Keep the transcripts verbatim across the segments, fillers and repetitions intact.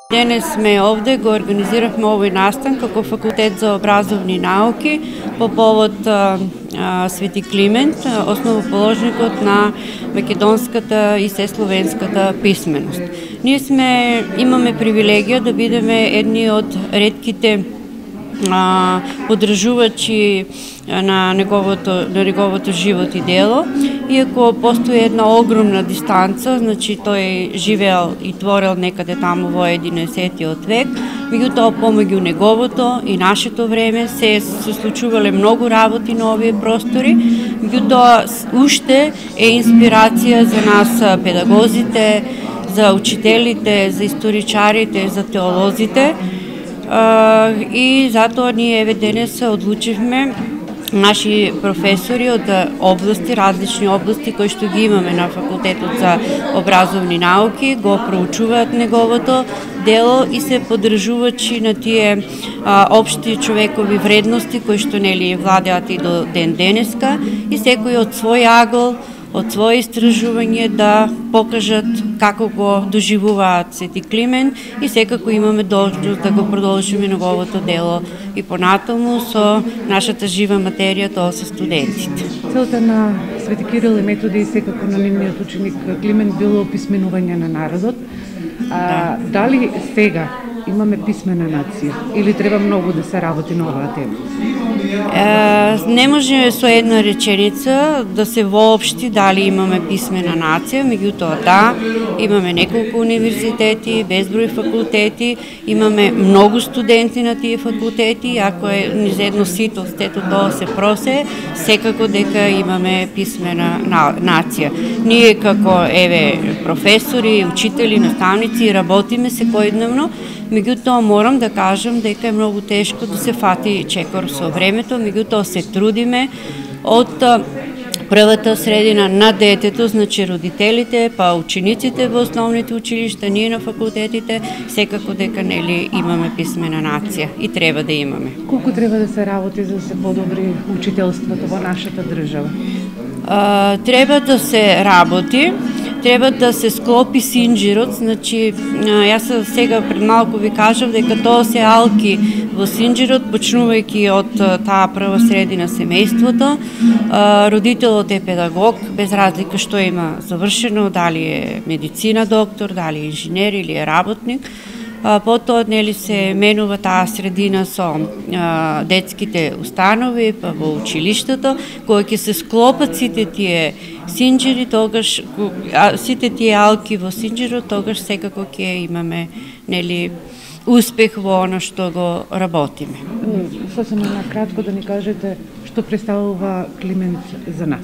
Денес сме овде, го организиравме овој настан како Факултет за образовни науки по повод а, а, Свети Климент, основоположникот на македонската и сесловенската писменост. Ние сме, имаме привилегија да бидеме едни од ретките а, подржувачи на неговото, на неговото живот и дело, иако постои една огромна дистанца, значи тој живеел и творел некаде таму во единаесеттиот век, меѓутоа помеѓу неговото и нашето време се се случувале многу работи на овие простори, меѓутоа уште е инспирација за нас педагозите, за учителите, за историчарите, за теолозите, и затоа ние еве денес одлучивме наши професори од области, различни области кои што ги имаме на Факултетот за образовни науки, го проучуваат неговото дело и се поддржувачи на тие а, општи човекови вредности кои што нели владеат и до ден денеска, и секој од свој агол, од своје истражување да покажат како го доживуваат Свети Климент, и секако имаме должност да го продолжиме неговото дело и понатаму со нашата жива материја, тоа се студентите. Целта на Свети Кирил и Методи и секако на нивниот ученик Климент било описменување на народот. А, да. Дали сега имаме писмена нација или треба многу да се работи на оваа тема? Е, не може со една реченица да се воопшти дали имаме писмена нација, меѓутоа да, имаме неколку универзитети, безброј факултети, имаме многу студенти на тие факултети, ако е низ едно сито, стето тоа се просе, секако дека имаме писмена нација. Ние како еве професори, учители, наставници работиме секојдневно, меѓутоа морам да кажам дека е многу тешко да се фати чекор со времето, меѓутоа се трудиме од првата средина на детето, значи родителите, па учениците во основните училишта, ние на факултетите, секако дека нели имаме писмена нација и треба да имаме. Колку треба да се работи за да се подобри учителството во нашата држава? А, треба да се работи, треба да се склопи синџирот, значи јас сега пред малку ви кажав дека тоа се алки во синџирот, почнувајќи од таа прва средина семејството. Родителот е педагог, без разлика што има завршено, дали е медицина доктор, дали е инженер или е работник. Потоа нели се менува таа средина со а, детските установи, па во училиштето, кои ќе се склопат сите тие синџири, тогаш а, сите тие алки во синџирот, тогаш секако ќе имаме нели успех во она што го работиме. Сосема накратко да ни кажете што представува Климент за нас.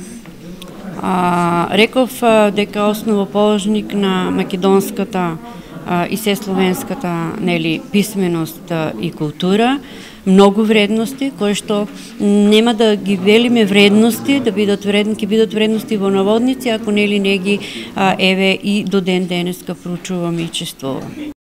А, реков дека основоположник на македонската и сесловенската нели писменост и култура, многу вредности кои што нема да ги велиме вредности, да бидат вредни, ќе бидат вредности во наводници ако нели не ги еве и до ден денеска проучуваме и чествуваме.